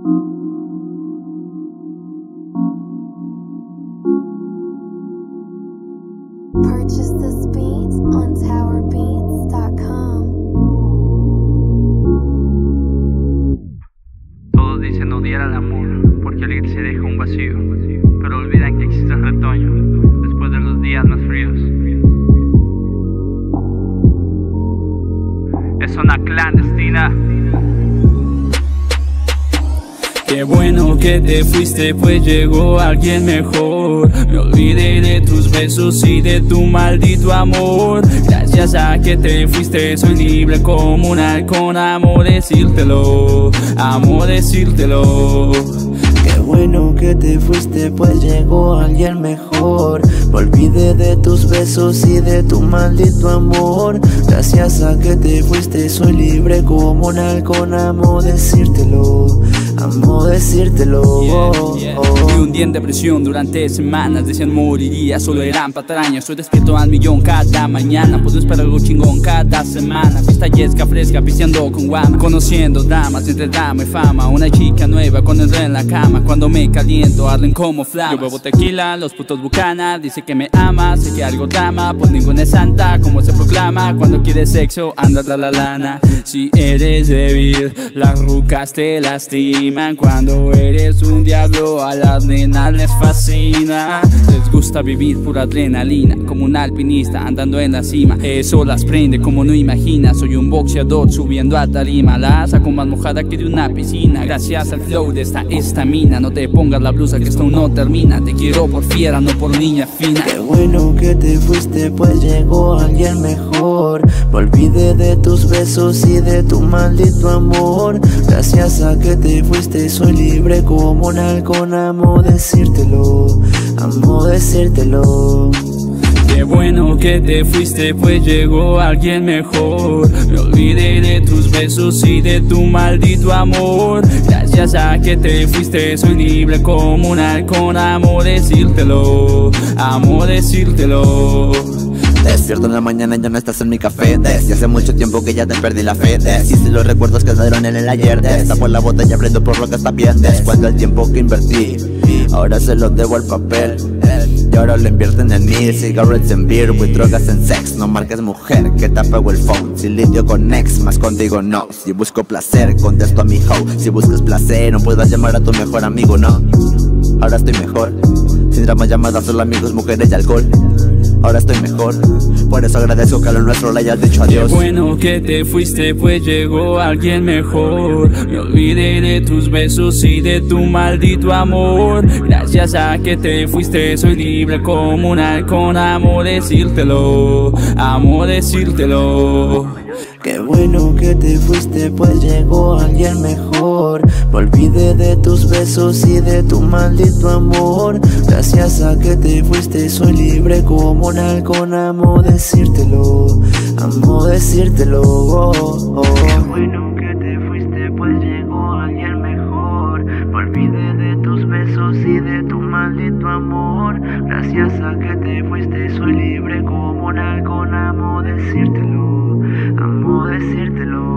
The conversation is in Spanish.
Purchase this beat on towerbeats.com. Todos dicen odiar al amor, porque al irse deja un vacío, pero olvidan que existe el retoño, después de los días más fríos. Es zona clandestina. Qué bueno que te fuiste, pues llegó alguien mejor. Me olvidé de tus besos y de tu maldito amor. Gracias a que te fuiste soy libre como un halcón. Amo decírtelo, amo decírtelo. Qué bueno que te fuiste, pues llegó alguien mejor. Me olvidé de tus besos y de tu maldito amor. Gracias a que te fuiste soy libre como un halcón. Amo decírtelo, amo decírtelo. Y un día en depresión durante semanas. Decían moriría, solo eran patrañas. Estoy despierto al millón cada mañana. Puedo esperar algo chingón cada semana. Fiesta yesca fresca, pisteando con guama. Conociendo damas entre drama y fama. Una chica nueva con el rey en la cama. Cuando me caliento arden como flamas. Yo bebo tequila, los putos bucanas. Dice que me ama, sé que algo trama. Pues ninguna es santa como se proclama. Cuando quieres sexo anda tras la lana. Si eres débil, las rucas te lastiman. Cuando eres un diablo a las nenas les fascina. Les gusta vivir pura adrenalina, como un alpinista andando en la cima. Eso las prende como no imaginas. Soy un boxeador subiendo a tarima. La saco más mojada que de una piscina. Gracias al flow de esta estamina. No te pongas la blusa que esto no termina. Te quiero por fiera, no por niña fina. Qué bueno que te fuiste, pues llegó alguien mejor. Me olvidé de tus besos y de tu maldito amor. Gracias a que te fuiste soy libre como un halcón. Amo decírtelo, amo decírtelo. Qué bueno que te fuiste, pues llegó alguien mejor. Me olvidé de tus besos y de tu maldito amor. Gracias a que te fuiste soy libre como un halcón. Amo decírtelo, amo decírtelo. Despierto en la mañana y ya no estás en mi café. Desde hace mucho tiempo que ya te perdí la fe. Y si los recuerdos quedaron en el ayer. Tapo la botella, prendo por lo que está bien. Cuando el tiempo que invertí ahora se lo debo al papel. Y ahora lo invierten en mí. Cigarettes en beer, with drogas en sex. No marques mujer, que te apago el phone. Si lidio con ex, más contigo no. Si busco placer, contesto a mi hoe. Si buscas placer, no puedas llamar a tu mejor amigo, no. Ahora estoy mejor, sin dramas, llamadas, solo amigos, mujeres y alcohol. Ahora estoy mejor, por eso agradezco que a lo nuestro le hayas dicho adiós. Qué bueno que te fuiste, pues llegó alguien mejor. Me olvidé de tus besos y de tu maldito amor. Gracias a que te fuiste soy libre como un halcón. Amo decírtelo, amo decírtelo. Qué bueno que te fuiste, pues llegó alguien mejor. Me olvidé de tus besos y de tu maldito amor. Gracias a que te fuiste soy libre como un halcón. Amo decírtelo, amo decírtelo. Qué bueno que te fuiste, pues llegó alguien mejor. Me olvidé de tus besos y de tu maldito amor. Gracias a que te fuiste soy libre como un halcón. Amo decírtelo, amo decírtelo.